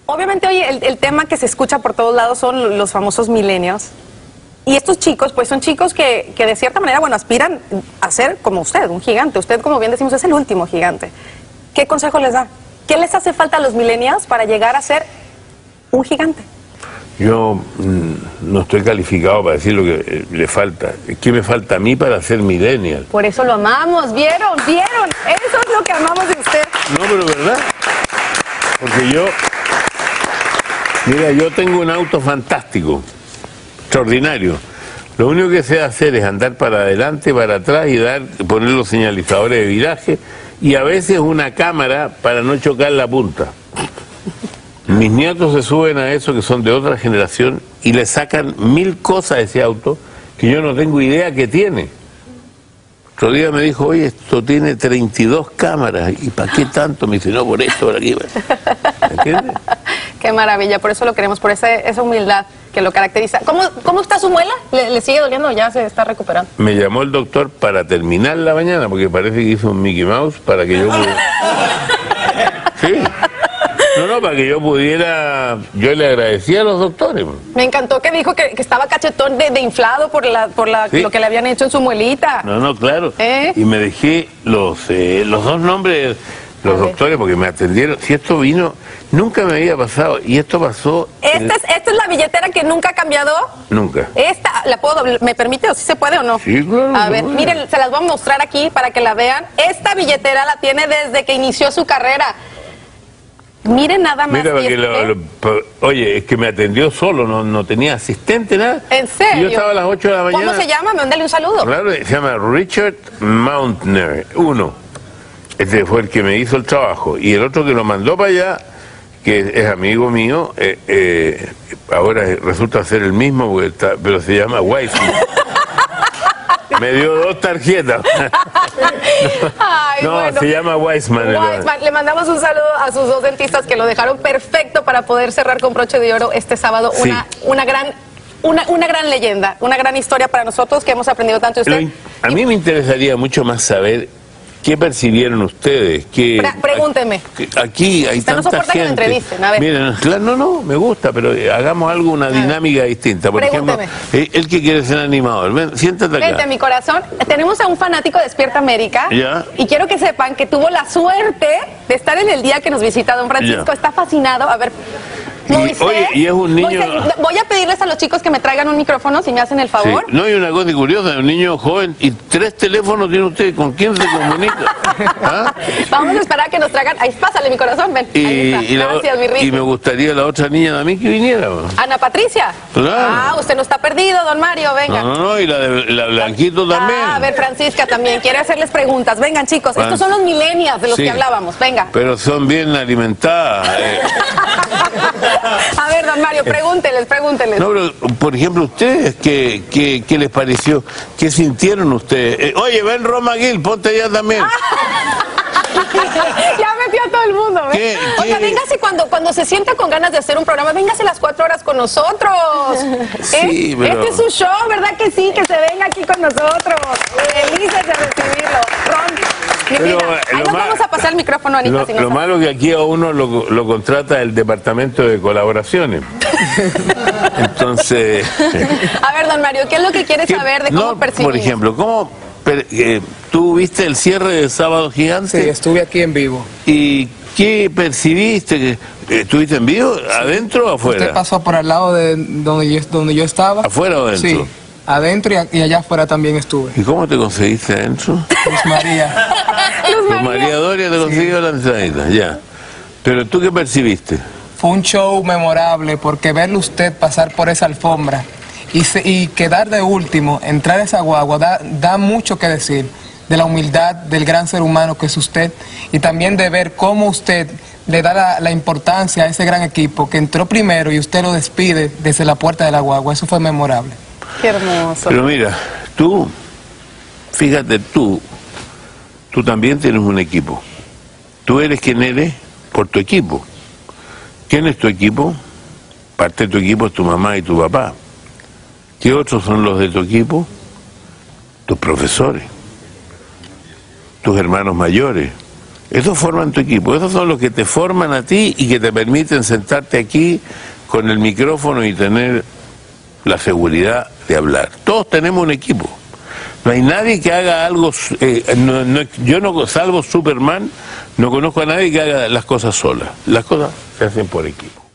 Obviamente hoy el tema que se escucha por todos lados son los famosos millennials. Y estos chicos, pues son chicos que de cierta manera, bueno, aspiran a ser como usted, un gigante. Usted, como bien decimos, es el último gigante. ¿Qué consejo les da? ¿Qué les hace falta a los millennials para llegar a ser un gigante? Yo no estoy calificado para decir lo que le falta. ¿Qué me falta a mí para ser millennial? Por eso lo amamos, ¿vieron? ¿Vieron? Eso es lo que amamos de usted. No, pero ¿verdad? Porque mira, yo tengo un auto fantástico, extraordinario. Lo único que sé hacer es andar para adelante, para atrás y poner los señalizadores de viraje y a veces una cámara para no chocar la punta. Mis nietos se suben a eso, que son de otra generación, y le sacan 1000 cosas a ese auto que yo no tengo idea que tiene. Otro día me dijo, oye, esto tiene 32 cámaras, ¿y para qué tanto? Me dice, no, por esto, por aquí. ¿Me entiendes? Qué maravilla, por eso lo queremos, por esa humildad que lo caracteriza. ¿Cómo está su muela? ¿Le sigue doliendo o ya se está recuperando? Me llamó el doctor para terminar la mañana, porque parece que hizo un Mickey Mouse para que yo pudiera... Sí. No, para que yo pudiera... Yo le agradecía a los doctores. Me encantó que dijo que estaba cachetón de inflado por ¿Sí? lo que le habían hecho en su muelita. No, claro. Y me dejé los dos nombres, los doctores, porque me atendieron. Si esto vino, nunca me había pasado. Y esto pasó... ¿Esta es la billetera que nunca ha cambiado? Nunca. ¿Esta la puedo doblar? ¿Me permite o si se puede o no? Sí, claro. A ver, miren, se las voy a mostrar aquí para que la vean. Esta billetera la tiene desde que inició su carrera. Miren nada más. Mira, oye, es que me atendió solo, no tenía asistente, nada. ¿En serio? Y yo estaba a las 8 de la mañana. ¿Cómo se llama? Mándale un saludo. Claro, se llama Richard Mountner, uno. Este fue el que me hizo el trabajo. Y el otro que lo mandó para allá, que es amigo mío, ahora resulta ser el mismo, pero se llama Weissman. Me dio 2 tarjetas. Ay, no, bueno. se llama Weissman. Le mandamos un saludo a sus 2 dentistas que lo dejaron perfecto para poder cerrar con broche de oro este sábado. Sí. Una gran leyenda, una gran historia para nosotros que hemos aprendido tanto de usted. A mí me interesaría mucho más saber qué percibieron ustedes. Pregúnteme. Aquí hay usted tanta no soporta gente. Que me entrevisten, a ver. Miren, no, me gusta, pero hagamos algo, una dinámica distinta. Por ejemplo, él que quiere ser animador. Ven, siéntate acá. Vente a mi corazón. Tenemos a un fanático de Despierta América. Ya. Y quiero que sepan que tuvo la suerte de estar en el día que nos visita don Francisco. Ya. Está fascinado. A ver. Moisés, oye, y es un niño... Moisés, voy a pedirles a los chicos que me traigan un micrófono, si me hacen el favor. Sí. No, hay una cosa curiosa, un niño joven, y 3 teléfonos tiene usted, ¿con quién se comunica? ¿Ah? Vamos a esperar a que nos traigan... Ahí, pásale mi corazón, ven. Ahí está. Gracias, mi rico. Y me gustaría la otra niña también que viniera. Ana Patricia. Claro. Usted no está perdido, don Mario, venga. No, y la Blanquito también. A ver, Francisca también, quiere hacerles preguntas. Vengan, chicos, estos son los millennials de los que hablábamos, venga. Pero son bien alimentadas. A ver, don Mario, pregúnteles. No, pero, por ejemplo, ustedes, ¿qué les pareció? ¿Qué sintieron ustedes? Oye, ven Roma Gil, ponte allá también. Ya metió a todo el mundo. Oiga, véngase cuando se sienta con ganas de hacer un programa, véngase las 4 horas con nosotros. Sí, pero... Este es su show, ¿verdad que sí? Que se venga aquí con nosotros. Felices de recibirlo. Mi vida, ahí nos vamos a pasar el micrófono, Anita. Lo malo que aquí a uno lo contrata el departamento de colaboraciones. Entonces... A ver, don Mario, ¿qué es lo que quiere saber de cómo percibimos? Por ejemplo, ¿tú viste el cierre de Sábado Gigante? Sí, estuve aquí en vivo. ¿Y qué percibiste? ¿Estuviste en vivo? ¿Adentro o afuera? Usted pasó por al lado de donde yo estaba. ¿Afuera o adentro? Sí, adentro y allá afuera también estuve. ¿Y cómo te conseguiste adentro? Luz María. Luz María Doria te consiguió la entradita, ya. ¿Pero tú qué percibiste? Fue un show memorable porque verle usted pasar por esa alfombra y quedar de último, entrar a esa guagua, da mucho que decir de la humildad del gran ser humano que es usted y también de ver cómo usted le da la importancia a ese gran equipo que entró primero y usted lo despide desde la puerta de la guagua. Eso fue memorable. Qué hermoso. Pero mira, fíjate, tú también tienes un equipo. Tú eres quien eres por tu equipo. ¿Quién es tu equipo? Parte de tu equipo es tu mamá y tu papá. ¿Qué otros son los de tu equipo? Tus profesores, tus hermanos mayores, Esos forman tu equipo, esos son los que te forman a ti y que te permiten sentarte aquí con el micrófono y tener la seguridad de hablar. Todos tenemos un equipo. No hay nadie que haga algo, yo no, salvo Superman, no conozco a nadie que haga las cosas sola. Las cosas se hacen por equipo.